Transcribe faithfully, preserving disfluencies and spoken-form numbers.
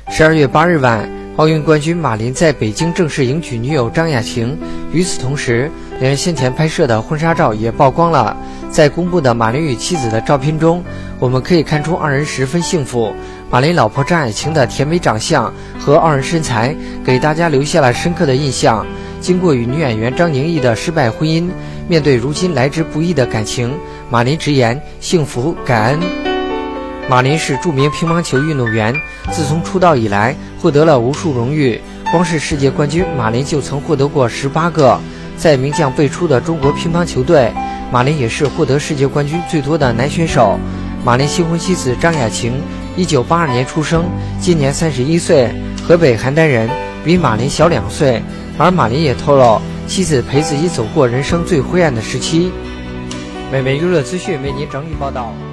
十二月八日晚，奥运冠军马琳在北京正式迎娶女友张雅晴。与此同时，两人先前拍摄的婚纱照也曝光了。在公布的马琳与妻子的照片中，我们可以看出二人十分幸福。马琳老婆张雅晴的甜美长相和傲人身材给大家留下了深刻的印象。经过与女演员张宁毅的失败婚姻，面对如今来之不易的感情，马琳直言幸福感恩。马琳是著名乒乓球运动员，自从出道以来获得了无数荣誉，光是世界冠军马琳就曾获得过十八个。在名将辈出的中国乒乓球队，马琳也是获得世界冠军最多的男选手。马琳新婚妻子张雅晴一九八二年出生，今年三十一岁，河北邯郸人，比马琳小两岁。而马琳也透露，妻子陪自己走过人生最灰暗的时期。美美娱乐资讯为您整理报道。